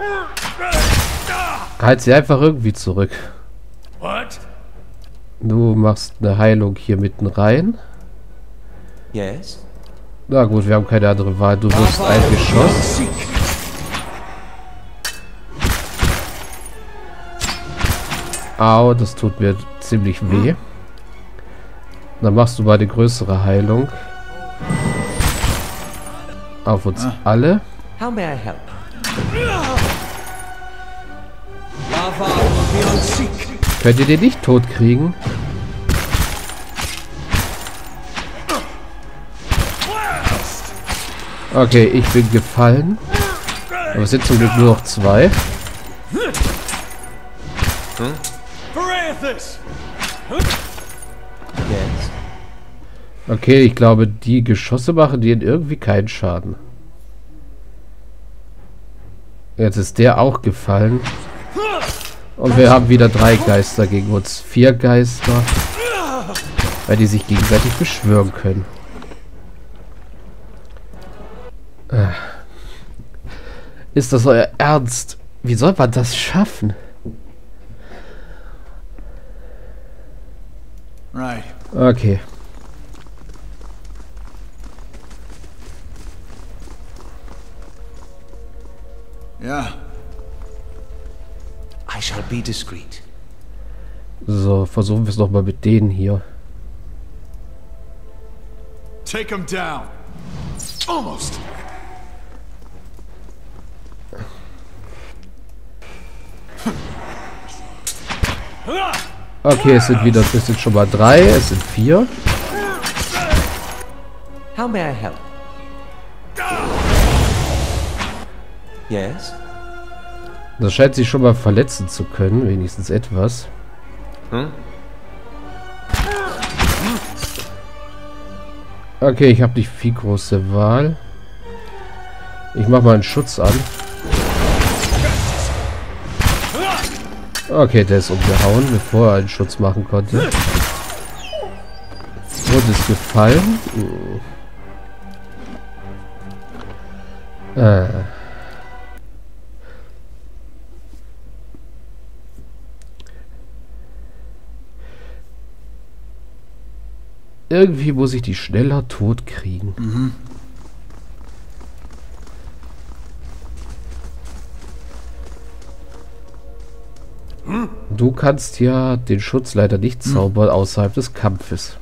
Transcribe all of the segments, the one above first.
Halt sie einfach irgendwie zurück. What? Du machst eine Heilung hier mitten rein. Yes? Na gut, wir haben keine andere Wahl. Du wirst ein Geschoss. Au, das tut mir ziemlich weh. Dann machst du mal eine größere Heilung. Auf uns alle. How may I help? Könnt ihr den nicht tot kriegen? Okay, ich bin gefallen. Aber es sind zum Glück nur noch 2. Yes? Okay, ich glaube, die Geschosse machen denen irgendwie keinen Schaden. Jetzt ist der auch gefallen. Und wir haben wieder 3 Geister gegen uns. 4 Geister. Weil die sich gegenseitig beschwören können. Ist das euer Ernst? Wie soll man das schaffen? Right. Okay. Yeah. I shall be discreet. So, versuchen wir es nochmal mit denen hier. Take him down. Almost. Okay, es sind schon mal 3, es sind 4. How may I help? Yes? Das scheint sich schon mal verletzen zu können, wenigstens etwas. Okay, ich habe nicht viel große Wahl. Ich mache mal einen Schutz an. Okay, der ist umgehauen, bevor er einen Schutz machen konnte. Und ist gefallen. Irgendwie muss ich die schneller tot kriegen. Du kannst ja den Schutz leider nicht zaubern außerhalb des Kampfes.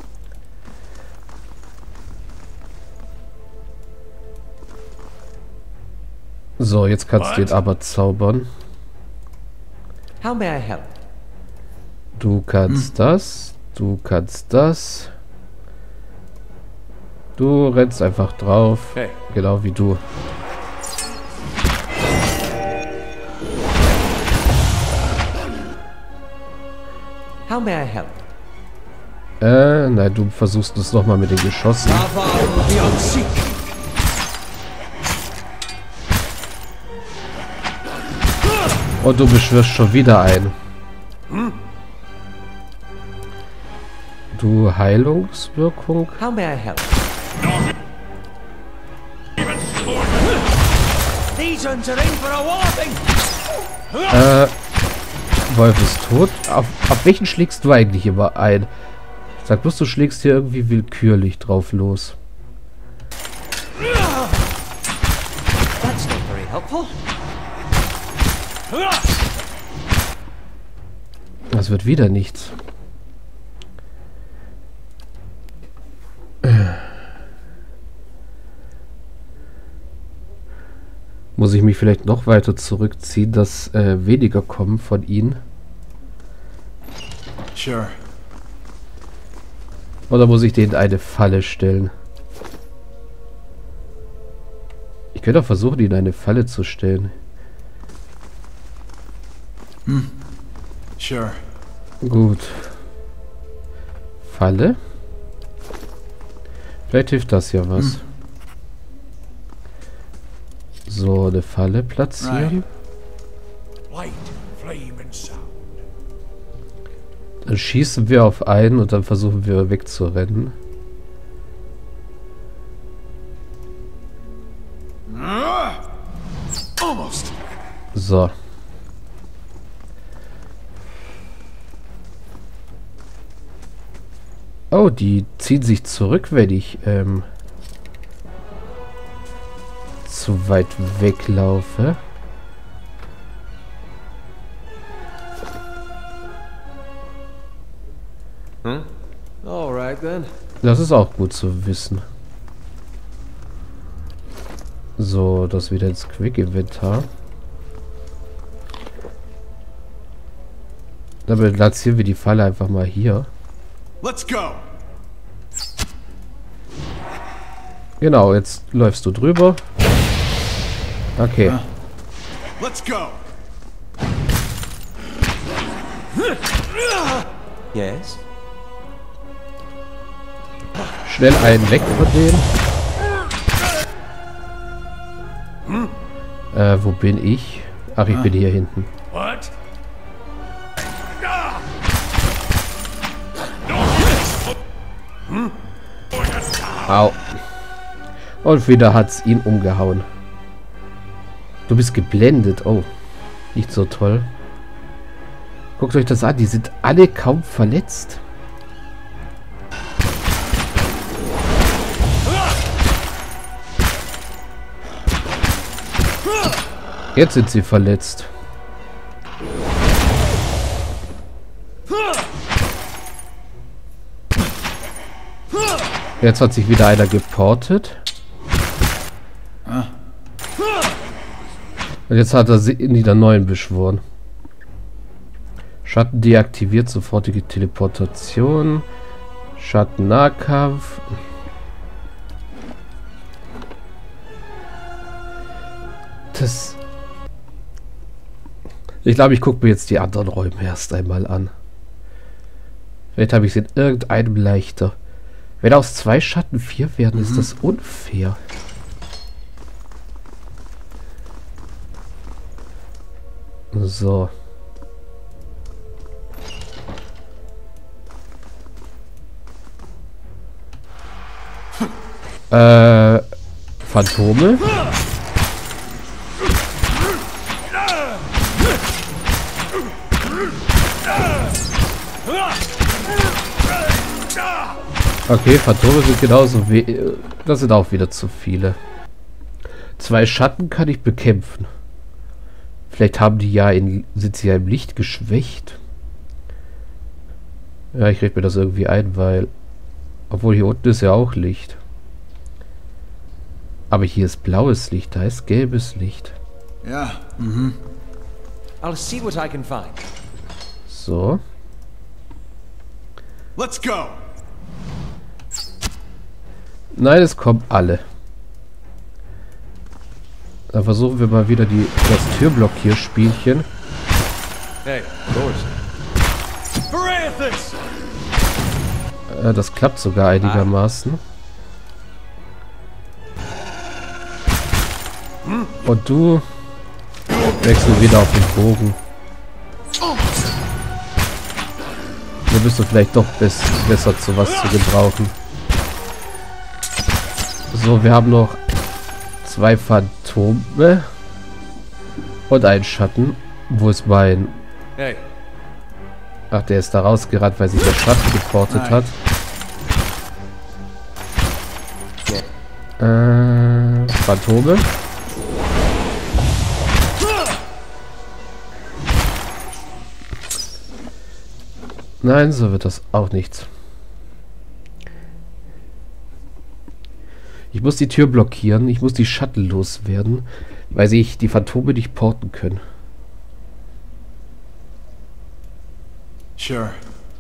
So, jetzt kannst du ihn aber zaubern. How may I help? Du kannst das. Du kannst das. Du rennst einfach drauf. Hey. Genau wie du. How may I help? Nein, du versuchst es nochmal mit den Geschossen. Und du beschwörst schon wieder ein. Du Heilungswirkung. How may I help? These ones are in for a whopping. Wolf ist tot. Auf welchen schlägst du eigentlich immer ein? Sag bloß, du schlägst hier irgendwie willkürlich drauf los. That's not very helpful. Das wird wieder nichts. Muss ich mich vielleicht noch weiter zurückziehen, dass weniger kommen von ihnen? Sure. Oder muss ich denen eine Falle stellen? Ich könnte auch versuchen, ihnen eine Falle zu stellen. Sure. Gut. Falle? Vielleicht hilft das ja was. So, eine Falle platzieren. Light, flame and sound. Dann schießen wir auf einen und dann versuchen wir wegzurennen. Almost. So. Oh, die ziehen sich zurück, wenn ich zu weit weglaufe. Alright then. Das ist auch gut zu wissen. So, das wieder ins Quick-Inventar. Dann platzieren wir die Falle einfach mal hier. Let's go. Genau, jetzt läufst du drüber. Okay. Let's go. Yes? Schnell einen weg von denen. Wo bin ich? Ach, ich bin hier hinten. What? Au. Und wieder hat's ihn umgehauen. Du bist geblendet. Oh. Nicht so toll. Guckt euch das an. Die sind alle kaum verletzt. Jetzt sind sie verletzt. Jetzt hat sich wieder einer geportet. Und jetzt hat er wieder neuen beschworen. Schatten deaktiviert, sofortige Teleportation. Schatten-Nahkampf. Das... Ich glaube, ich gucke mir jetzt die anderen Räume erst einmal an. Vielleicht habe ich es in irgendeinem leichter. Wenn aus 2 Schatten 4 werden, ist das unfair. So. Phantome? Okay, Phantome sind genauso wie... Das sind auch wieder zu viele. 2 Schatten kann ich bekämpfen. Vielleicht haben die ja sind sie ja im Licht geschwächt. Ja, ich rede mir das irgendwie ein, weil... Obwohl hier unten ist ja auch Licht. Aber hier ist blaues Licht, da ist gelbes Licht. Ja. I'll see what I can find. So. Let's go. Nein, es kommen alle. Dann versuchen wir mal wieder das Türblockierspielchen. Hey, Boris. Das klappt sogar einigermaßen. Und du wechselst wieder auf den Bogen. Hier bist du vielleicht doch besser zu was zu gebrauchen. So, wir haben noch 2 Phantome und einen Schatten. Wo ist mein... Hey. Ach, der ist da rausgerannt, weil sich der Schatten geportet hat. Phantome. Nein, so wird das auch nichts. Ich muss die Tür blockieren. Ich muss die Schatten loswerden, weil sich die Phantome nicht porten können. Sure.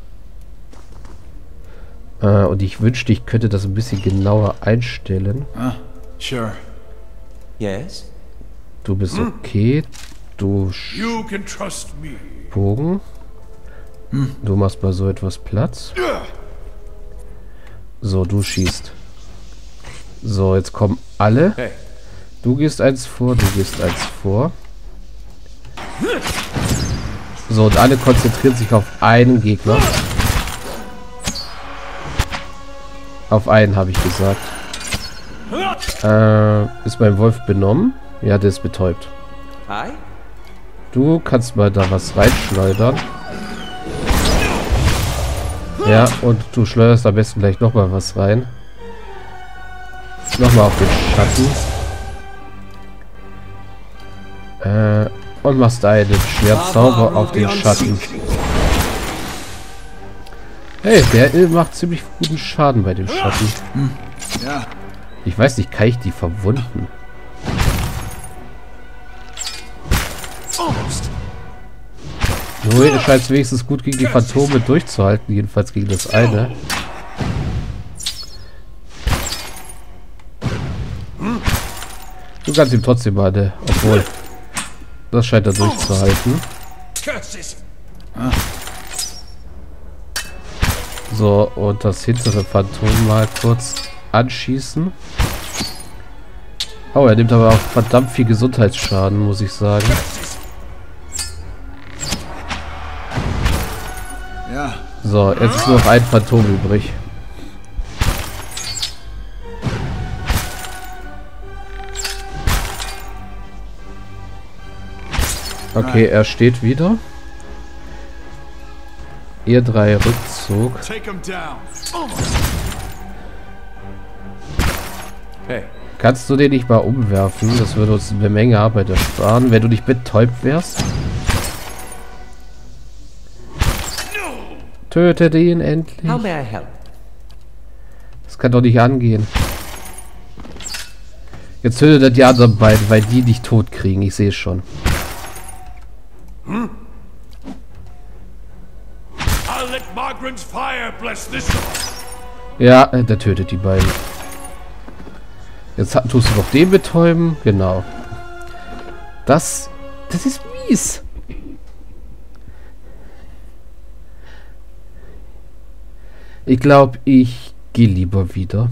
Und ich wünschte, ich könnte das ein bisschen genauer einstellen. Sure. Yes? Du bist okay. Du You can trust me. Bogen. Du machst mal so etwas Platz. So, du schießt. So, jetzt kommen alle. Hey. Du gehst eins vor, du gehst eins vor. So, und alle konzentrieren sich auf einen Gegner. Auf einen, habe ich gesagt. Ist mein Wolf benommen? Ja, der ist betäubt. Hi? Du kannst mal da was reinschleudern. Ja, und du schleuderst am besten gleich nochmal was rein. Nochmal auf den Schatten. Und machst einen Schwertzauber auf den Schatten. Hey, der macht ziemlich guten Schaden bei dem Schatten. Ja. Ich weiß nicht, kann ich die verwunden? Nur scheint es wenigstens gut gegen die Phantome durchzuhalten, jedenfalls gegen das eine. Du kannst ihm trotzdem mal, ne? Obwohl, das scheint er durchzuhalten. So, und das hintere Phantom mal kurz anschießen. Oh, er nimmt aber auch verdammt viel Gesundheitsschaden, muss ich sagen. Ja. So, jetzt ist nur noch ein Phantom übrig. Okay, er steht wieder. Ihr drei Rückzug. Hey. Kannst du den nicht mal umwerfen? Das würde uns eine Menge Arbeit ersparen, wenn du nicht betäubt wärst. Tötet ihn endlich. How may I help? Das kann doch nicht angehen. Jetzt tötet er die anderen beiden, weil die dich tot kriegen. Ich sehe es schon. Ja, der tötet die beiden. Jetzt tust du noch den betäuben. Genau. Das ist mies. Ich glaube, ich gehe lieber wieder.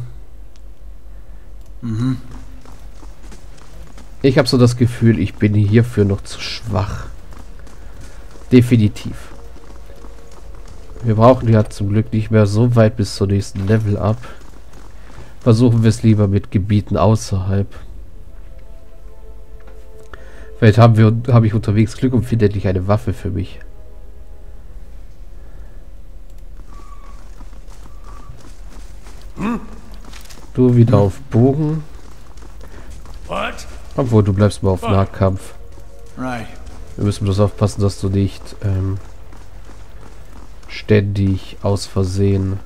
Ich habe so das Gefühl, ich bin hierfür noch zu schwach. Definitiv. Wir brauchen ja zum Glück nicht mehr so weit bis zur nächsten Level up. Versuchen wir es lieber mit Gebieten außerhalb. Vielleicht habe ich unterwegs Glück und finde endlich eine Waffe für mich. Du wieder auf Bogen. Obwohl, du bleibst mal auf Nahkampf. Wir müssen bloß aufpassen, dass du nicht ständig aus Versehen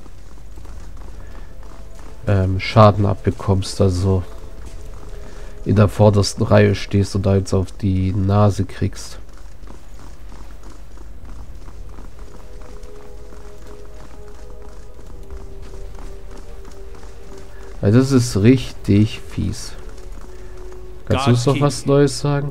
Schaden abbekommst, also in der vordersten Reihe stehst und da jetzt auf die Nase kriegst. Also das ist richtig fies. Kannst du uns noch was Neues sagen?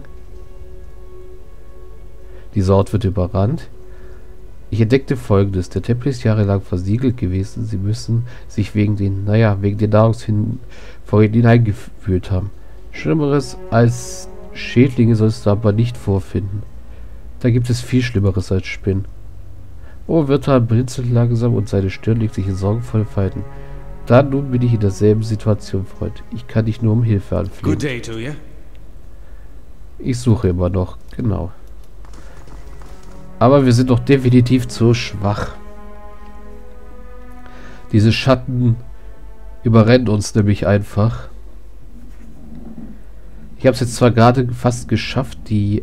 Dieser Ort wird überrannt. Ich entdeckte Folgendes. Der Tempel ist jahrelang versiegelt gewesen. Sie müssen sich wegen den Nahrungsvorräten hineingefühlt haben. Schlimmeres als Schädlinge sollst du aber nicht vorfinden. Da gibt es viel Schlimmeres als Spinnen. Oh, Wirta blinzelt langsam und seine Stirn legt sich in sorgenvolle Falten. Nun bin ich in derselben Situation, Freund. Ich kann dich nur um Hilfe anflehen. Good day to you. Ich suche immer noch, genau. Aber wir sind doch definitiv zu schwach. Diese Schatten überrennen uns nämlich einfach. Ich habe es jetzt zwar gerade fast geschafft, die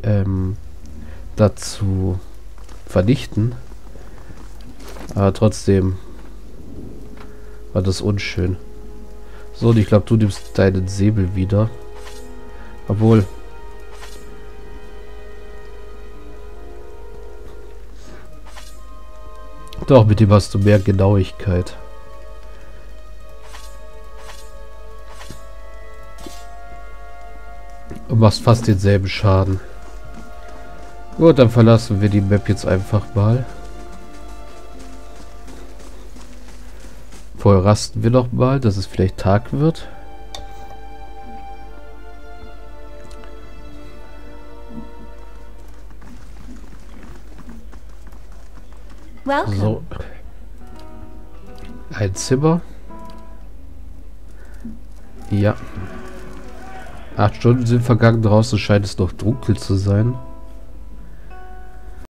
dazu vernichten. Aber trotzdem war das unschön. So, und ich glaube, du nimmst deinen Säbel wieder. Obwohl... Doch, mit dem hast du mehr Genauigkeit. Und machst fast denselben Schaden. Gut, dann verlassen wir die Map jetzt einfach mal. Vorher rasten wir noch mal, dass es vielleicht Tag wird. So. Ein Zimmer. Ja. 8 Stunden sind vergangen, draußen scheint es noch dunkel zu sein.